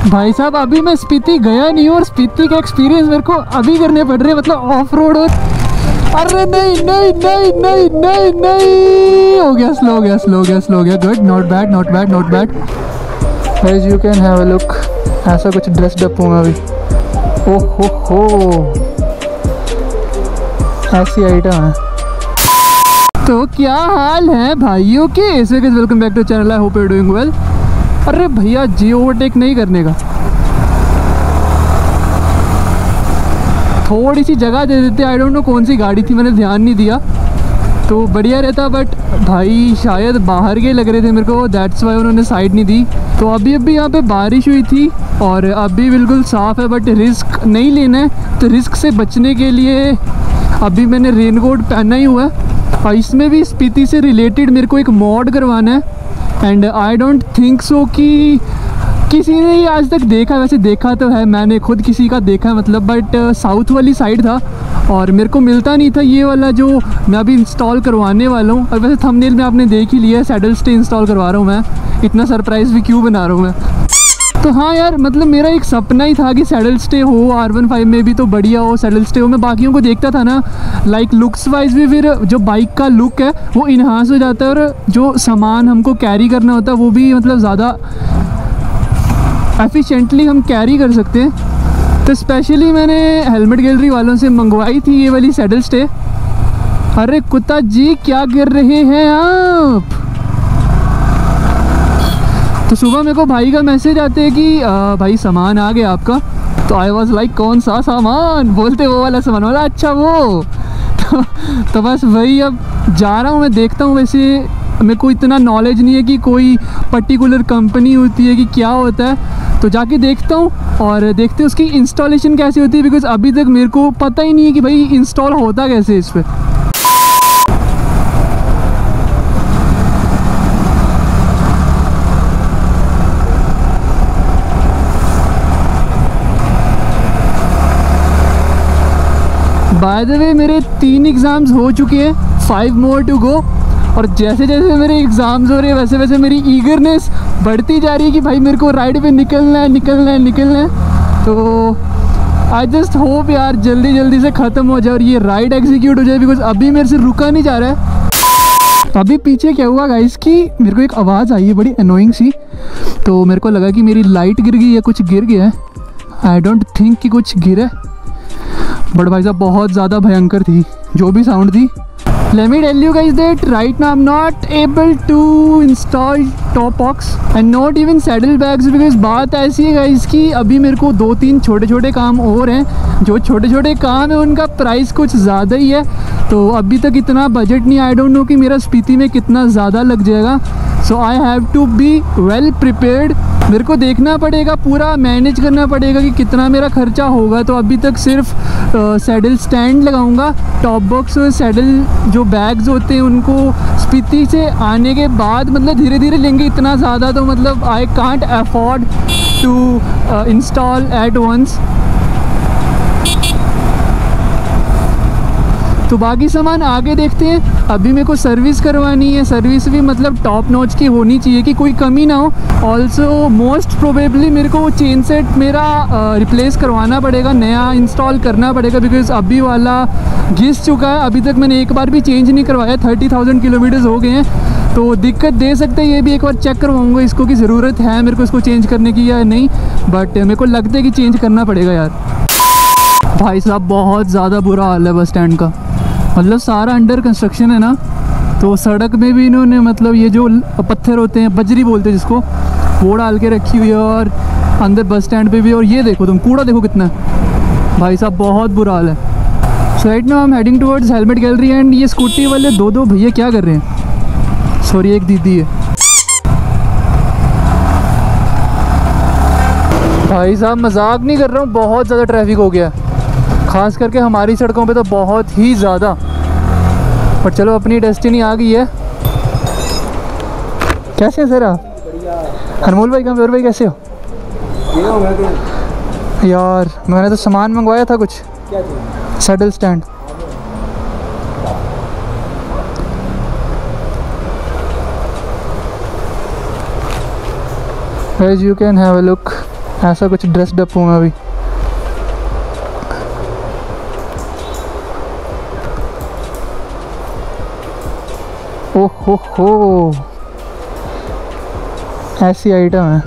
भाई साहब अभी मैं स्पीति गया नहीं हूँ और स्पीति का एक्सपीरियंस मेरे को अभी करने पड़ रहे हैं, मतलब ऑफ रोड हो। अरे नहीं नहीं नहीं नहीं नहीं नहीं, हो गया, स्लो हो गया। Good, not bad not bad not bad. Guys you can have a look, ऐसा कुछ ड्रेस्ड अप हूँ मैं अभी। ओह हो, ऐसी आइटम है। तो क्या हाल है भाइयों के, welcome back to channel, I hope you are doing well. अरे भैया जी ओवरटेक नहीं करने का, थोड़ी सी जगह दे देते। आई डोंट नो कौन सी गाड़ी थी, मैंने ध्यान नहीं दिया तो बढ़िया रहता, बट भाई शायद बाहर के लग रहे थे मेरे को, दैट्स वाई उन्होंने साइड नहीं दी। तो अभी यहाँ पे बारिश हुई थी और अभी बिल्कुल साफ़ है, बट रिस्क नहीं लेना है। तो रिस्क से बचने के लिए अभी मैंने रेनकोट पहना ही हुआ है। और इसमें भी स्पीति से रिलेटेड मेरे को एक मॉड करवाना है, and I don't think so कि किसी ने ही आज तक देखा। वैसे देखा तो है, मैंने खुद किसी का देखा मतलब, बट साउथ वाली साइड था और मेरे को मिलता नहीं था ये वाला जो मैं अभी इंस्टॉल करवाने वाला हूँ। और वैसे थंबनेल में आपने देख ही लिया है, सैडल स्टे इंस्टॉल करवा रहा हूँ मैं। इतना सरप्राइज़ भी क्यों बना रहा हूँ मैं। तो हाँ यार, मतलब मेरा एक सपना ही था कि सैडल स्टे हो, R15 में भी तो बढ़िया हो सैडल स्टे हो। मैं बाकियों को देखता था ना, लाइक लुक्स वाइज भी फिर जो बाइक का लुक है वो इन्हांस हो जाता है, और जो सामान हमको कैरी करना होता है वो भी मतलब ज़्यादा एफिशिएंटली हम कैरी कर सकते हैं। तो स्पेशली मैंने हेलमेट गैलरी वालों से मंगवाई थी ये वाली सैडल स्टे। अरे कुत्ता जी क्या कर रहे हैं आप। तो सुबह मेरे को भाई का मैसेज आते हैं कि भाई सामान आ गया आपका। तो आई वाज लाइक कौन सा सामान, बोलते वो वाला सामान वाला, अच्छा वो। तो बस वही अब जा रहा हूँ मैं, देखता हूँ। वैसे मेरे को इतना नॉलेज नहीं है कि कोई पर्टिकुलर कंपनी होती है कि क्या होता है, तो जाके देखता हूँ और देखते हैं उसकी इंस्टॉलेशन कैसे होती है, बिकॉज़ अभी तक मेरे को पता ही नहीं है कि भाई इंस्टॉल होता कैसे इस पर। बाय द वे मेरे 3 एग्ज़ाम्स हो चुके हैं, 5 मोर टू गो। और जैसे जैसे मेरे एग्ज़ाम्स हो रहे हैं वैसे वैसे मेरी ईगरनेस बढ़ती जा रही है कि भाई मेरे को राइड पे निकलना है। तो आई जस्ट होप यार जल्दी जल्दी से ख़त्म हो जाए और ये राइड एग्जीक्यूट हो जाए, बिकॉज अभी मेरे से रुका नहीं जा रहा है। तो अभी पीछे क्या हुआ गाइस कि मेरे को एक आवाज़ आई है बड़ी अनोइंग सी, तो मेरे को लगा कि मेरी लाइट गिर गई है, कुछ गिर गया है। आई डोंट थिंक कि कुछ गिरा है, बट भाई साहब बहुत ज़्यादा भयंकर थी जो भी साउंड थी। Let me tell you guys that right now I'm not able to install top box and not even saddle bags, because बात ऐसी है guys कि अभी मेरे को 2-3 छोटे छोटे काम और हैं। जो छोटे छोटे काम है उनका प्राइस कुछ ज़्यादा ही है, तो अभी तक इतना बजट नहीं। आई डोंट नो कि मेरा स्पीति में कितना ज़्यादा लग जाएगा। So I have to be well prepared. मेरे को देखना पड़ेगा, पूरा मैनेज करना पड़ेगा कि कितना मेरा खर्चा होगा। तो अभी तक सिर्फ सैडल स्टैंड लगाऊंगा, टॉप बॉक्स और सैडल जो बैग्स होते हैं उनको स्पीति से आने के बाद मतलब धीरे धीरे लेंगे। इतना ज़्यादा तो मतलब I can't afford to install at once. तो बाकी सामान आगे देखते हैं। अभी मेरे को सर्विस करवानी है, सर्विस भी मतलब टॉप नॉच की होनी चाहिए कि कोई कमी ना हो। ऑल्सो मोस्ट प्रोबेबली मेरे को चेन सेट मेरा रिप्लेस करवाना पड़ेगा, नया इंस्टॉल करना पड़ेगा, बिकॉज अभी वाला घिस चुका है। अभी तक मैंने एक बार भी चेंज नहीं करवाया, 30,000 किलोमीटर्स हो गए हैं, तो दिक्कत दे सकते हैं। ये भी एक बार चेक करवाऊँगा इसको कि ज़रूरत है मेरे को इसको चेंज करने की या नहीं, बट मेरे को लगता है कि चेंज करना पड़ेगा यार। भाई साहब बहुत ज़्यादा बुरा हाल है बस स्टैंड का, मतलब सारा अंडर कंस्ट्रक्शन है ना, तो सड़क में भी इन्होंने मतलब ये जो पत्थर होते हैं, बजरी बोलते हैं जिसको, वो डाल के रखी हुई है, और अंदर बस स्टैंड पे भी। और ये देखो तुम, कूड़ा देखो कितना है भाई साहब, बहुत बुरा हाल है। So right now I am heading towards helmet gallery, and ये स्कूटी वाले दो भैया क्या कर रहे हैं, सॉरी एक दीदी है। भाई साहब मजाक नहीं कर रहा हूँ, बहुत ज़्यादा ट्रैफिक हो गया है, ख़ास करके हमारी सड़कों पे तो बहुत ही ज़्यादा। पर चलो अपनी डेस्टिनी आ गई है। कैसे हैं सर आप? अनमोल भाई, कमजोर भाई कैसे हो? यार मैंने तो सामान मंगवाया था कुछ, saddle stand. As you can have a look, ऐसा कुछ ड्रेस्ड अप हूँ मैं अभी। ओह हो, ऐसी आइटम है।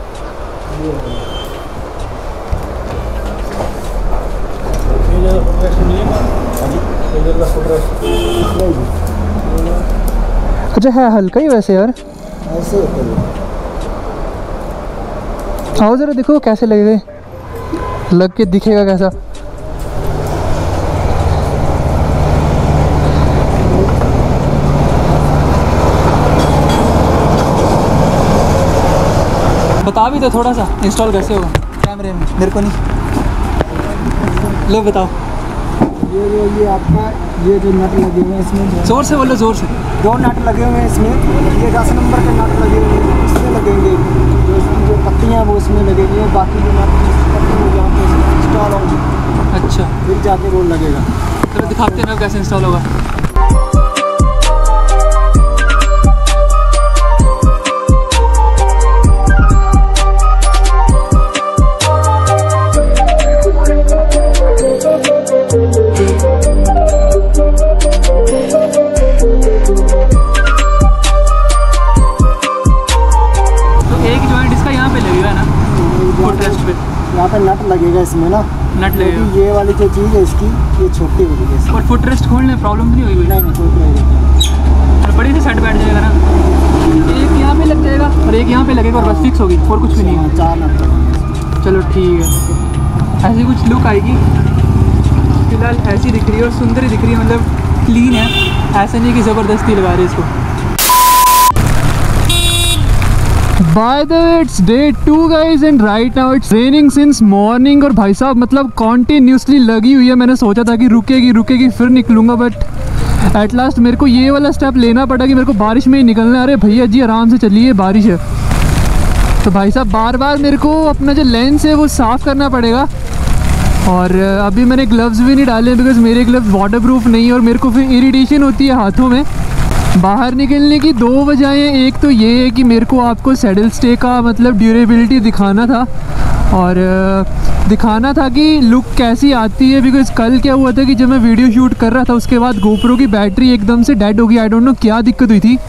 अच्छा है हल्का ही वैसे यार, ऐसे होता है। आओ ज़रा देखो कैसे लगेगा, लग के दिखेगा कैसा। बता भी दो थोड़ा सा इंस्टॉल कैसे होगा कैमरे में, मेरे को नहीं। लो बताओ। ये आपका ये जो नट लगे हुए हैं इसमें, जोर से बोलो, जोर से। 2 नट लगे हुए हैं इसमें। ये 10 नंबर के नट लगे हुए हैं, इसमें लगेंगे। जो इसकी जो पत्तियाँ हैं वो इसमें लगेंगी, बाकी जो नट जहाँ पे इंस्टॉल होंगी, अच्छा फिर जाके वो लगेगा। चलो दिखाते हैं ना कैसे इंस्टॉल होगा। यहाँ पे नट लगेगा इसमें ना, नट लगेगा। ये वाली जो चीज़ है इसकी, ये छोटी हो गई है। और फुट रेस्ट खोलने प्रॉब्लम नहीं होगी? नहीं, कोई प्रॉब्लम नहीं। और बड़ी से सेट बैठ जाएगा ना, एक यहाँ पे लग जाएगा और एक यहाँ पे लगेगा और बस फिक्स होगी, और कुछ भी नहीं है। 4 नट लगेंगे। चलो ठीक है, ऐसी कुछ लुक आएगी। फिलहाल ऐसी दिख रही है और सुंदर ही दिख रही है, मतलब क्लीन है, ऐसा नहीं कि ज़बरदस्ती लगा रहे इसको। By the way, it's day 2 guys and right now it's raining since morning। और भाई साहब मतलब कॉन्टीन्यूसली लगी हुई है। मैंने सोचा था कि रुकेगी फिर निकलूँगा, बट एट लास्ट मेरे को ये वाला स्टेप लेना पड़ा कि मेरे को बारिश में ही निकलना है। अरे भैया जी आराम से चलिए, बारिश है। तो भाई साहब बार बार मेरे को अपना जो लेंस है वो साफ़ करना पड़ेगा। और अभी मैंने ग्लव्स भी नहीं डाले बिकॉज़ मेरे ग्लव्स वाटर प्रूफ नहीं है और मेरे को फिर इरिटेशन होती है हाथों में। बाहर निकलने की 2 वजहें, एक तो ये है कि मेरे को आपको सैडल स्टे का मतलब ड्यूरेबिलिटी दिखाना था और दिखाना था कि लुक कैसी आती है। बिकॉज़ कल क्या हुआ था कि जब मैं वीडियो शूट कर रहा था उसके बाद गोप्रो की बैटरी एकदम से डेड हो गई। आई डोंट नो क्या दिक्कत हुई थी,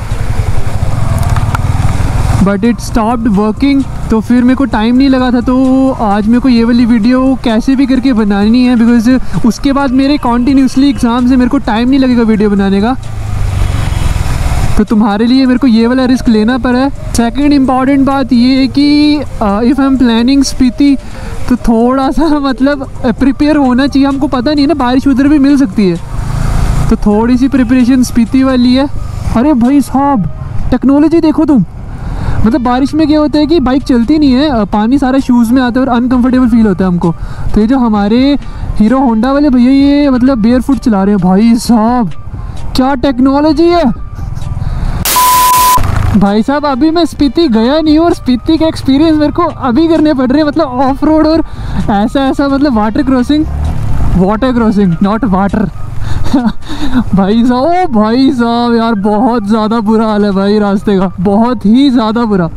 बट इट स्टॉप्ड वर्किंग। तो फिर मेरे को टाइम नहीं लगा था, तो आज मेरे को ये वाली वीडियो कैसे भी करके बनानी है बिकॉज़ उसके बाद मेरे कॉन्टीन्यूसली एग्ज़ाम से मेरे को टाइम नहीं लगेगा वीडियो बनाने का। तो तुम्हारे लिए मेरे को ये वाला रिस्क लेना पड़ा है। सेकंड इम्पॉर्टेंट बात ये है कि if I am planning Spiti तो थोड़ा सा मतलब प्रिपेयर होना चाहिए। हमको पता नहीं है ना, बारिश उधर भी मिल सकती है, तो थोड़ी सी प्रिपरेशन स्पीति वाली है। अरे भाई साहब टेक्नोलॉजी देखो तुम, मतलब बारिश में क्या होता है कि बाइक चलती नहीं है, पानी सारा शूज़ में आता है और अनकंफर्टेबल फील होता है हमको। तो ये जो हमारे हीरो होंडा वाले भैया ये मतलब बेयर फुट चला रहे हैं। भाई साहब क्या टेक्नोलॉजी है भाई साहब। अभी मैं स्पीति गया नहीं हूँ और स्पीति का एक्सपीरियंस मेरे को अभी करने पड़ रहे हैं, मतलब ऑफ रोड और ऐसा मतलब वाटर क्रॉसिंग नॉट वाटर। भाई साहब यार बहुत ज़्यादा बुरा हाल है भाई रास्ते का, बहुत ही ज़्यादा बुरा।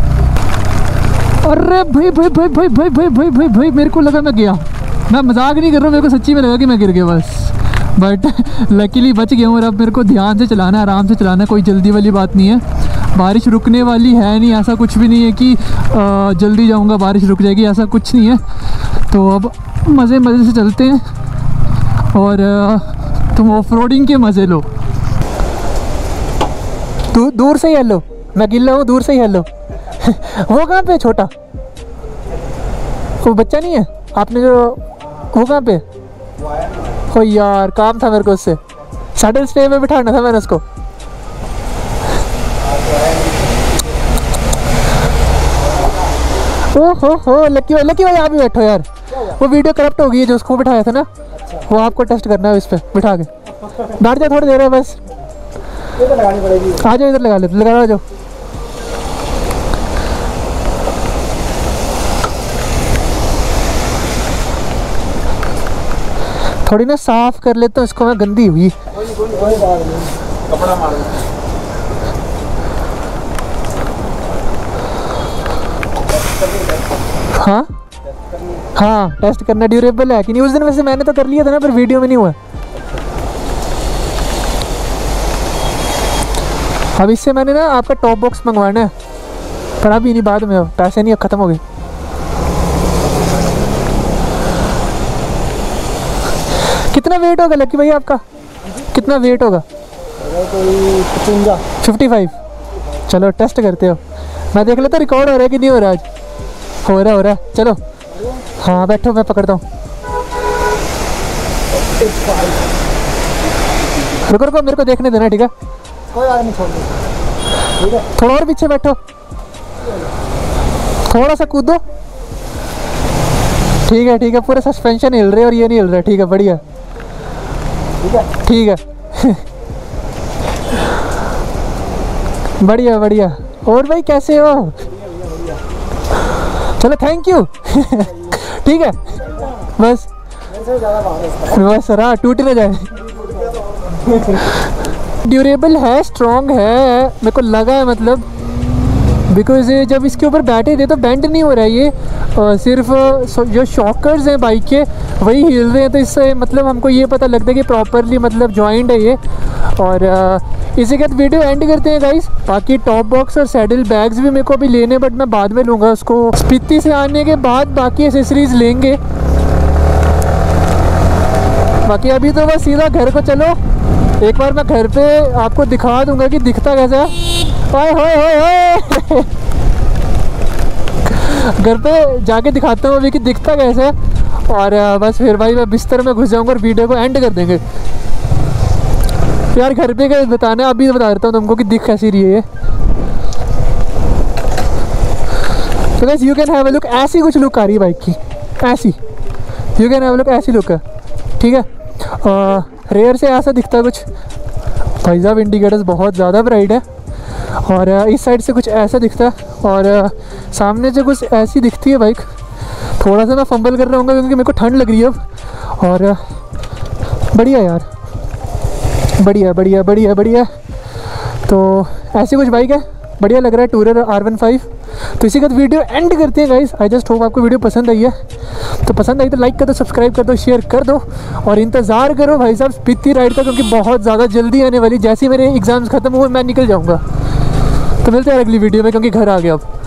अरे भाई मेरे को लगा मैं गया, मैं मजाक नहीं कर रहा हूँ, मेरे को सच्ची में लगा कि मैं गिर गया बस। बट लकीली बच गया हूँ और अब मेरे को ध्यान से चलाना है, आराम से चलाना है, कोई जल्दी वाली बात नहीं है। बारिश रुकने वाली है नहीं, ऐसा कुछ भी नहीं है कि जल्दी जाऊँगा बारिश रुक जाएगी, ऐसा कुछ नहीं है। तो अब मज़े से चलते हैं और तुम ऑफ रोडिंग के मज़े लो। तो दूर से ही हेलो, मैं गिल्ला हूँ, दूर से ही हेलो। वो कहाँ पे छोटा, वो बच्चा नहीं है आपने जो, वो कहाँ पे हो यार, काम था मेरे को उससे, सैडल स्टे में बिठाना था मैंने उसको। हो लकी भाई आप भी बैठो यार, वो वीडियो करप्ट हो गई है जो उसको बिठाया था ना, वो आपको टेस्ट करना है इस पर बिठा के। बैठ जाओ थोड़ी देर है बस, आ जाओ इधर लगा जाओ। थोड़ी ना साफ कर लेता हूँ इसको, मैं गंदी हुई। कपड़ा मार हाँ हाँ, टेस्ट करना ड्यूरेबल है कि नहीं। उस दिन वैसे मैंने तो कर लिया था ना, पर वीडियो में नहीं हुआ। अब इससे मैंने ना आपका टॉप बॉक्स मंगवाना है, पर अभी नहीं, बाद में, अब पैसे नहीं, अब ख़त्म हो गए। कितना वेट होगा लक्की भाई आपका? कितना वेट होगा? 55। चलो टेस्ट करते हो, मैं देख लेता रिकॉर्ड हो रहा है कि नहीं हो रहा आज। हो रहा है, चलो। हाँ बैठो, मैं पकड़ता हूँ। रुको मेरे को देखने देना, ठीक है? कोई बात नहीं, छोड़ दो, ठीक है? थोड़ा और पीछे बैठो, थोड़ा सा कूदो। ठीक है, पूरा सस्पेंशन हिल रहे हैं और ये नहीं हिल रहा। ठीक है, बढ़िया, ठीक है। बढ़िया। और भाई कैसे हो? चलो थैंक यू। ठीक है, बस रहा, टूट ना जाए। ड्यूरेबल है, स्ट्रॉन्ग है, मेरे को लगा है, मतलब बिकॉज जब इसके ऊपर बैठे थे तो बेंड नहीं हो रहा है ये, सिर्फ जो शॉकर्स हैं बाइक के वही हिल रहे हैं, तो इससे मतलब हमको ये पता लगता है कि प्रॉपरली मतलब जॉइंट है ये। और इसी के बाद वीडियो एंड करते हैं गाइस। बाकी टॉप बॉक्स और सैडल बैग्स भी मेरे को अभी लेने, बट मैं बाद में लूँगा उसको। स्पीति से आने के बाद बाकी एसेसरीज लेंगे। बाकी अभी तो बस सीधा घर को चलो, एक बार मैं घर पे आपको दिखा दूंगा कि दिखता कैसा है। ओए घर पे जाके दिखाता हूँ अभी कि दिखता कैसा है। और बस फिर भाई मैं बिस्तर में घुस जाऊँगा और वीडियो को एंड कर देंगे। यार घर पे क्या बताना है, अभी बता देता हूँ तुमको कि दिख कैसी रही है ये। तो guys you can have a look, ऐसी कुछ लुक आ रही है बाइक की, ऐसी you can have a look, ऐसी लुक है, ठीक है। रेयर से ऐसा दिखता है कुछ। भाई साहब इंडिकेटर्स बहुत ज़्यादा ब्राइट है। और इस साइड से कुछ ऐसा दिखता है, और सामने से कुछ ऐसी दिखती है बाइक। थोड़ा सा मैं फंबल कर रहा हूँ क्योंकि मेरे को ठंड लग रही है अब। और बढ़िया यार, बढ़िया। तो ऐसी कुछ बाइक है, बढ़िया लग रहा है, टूरर R15। तो इसी का वीडियो एंड करते हैं गाइस। आई जस्ट होप आपको वीडियो पसंद आई है। तो पसंद आई तो लाइक कर दो, सब्सक्राइब कर दो, शेयर कर दो, और इंतज़ार करो भाई साहब स्पीति राइड का, क्योंकि बहुत ज़्यादा जल्दी आने वाली। जैसे ही मेरे एग्ज़ाम्स ख़त्म हुए मैं निकल जाऊँगा। तो मिलते हैं अगली वीडियो में, क्योंकि घर आ गया अब।